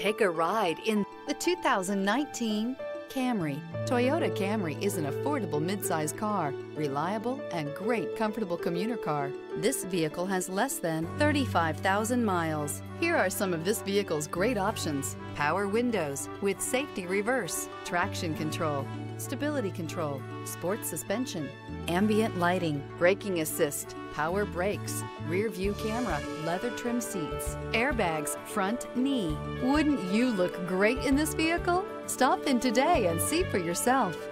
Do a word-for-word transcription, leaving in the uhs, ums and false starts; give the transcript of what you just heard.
Take a ride in the two thousand nineteen Camry. Toyota Camry is an affordable midsize car, reliable and great comfortable commuter car. This vehicle has less than thirty-five thousand miles. Here are some of this vehicle's great options: power windows with safety reverse, traction control, stability control, sports suspension, ambient lighting, braking assist, power brakes, rear view camera, leather trim seats, airbags, front knee. Wouldn't you look great in this vehicle? Stop in today and see for yourself.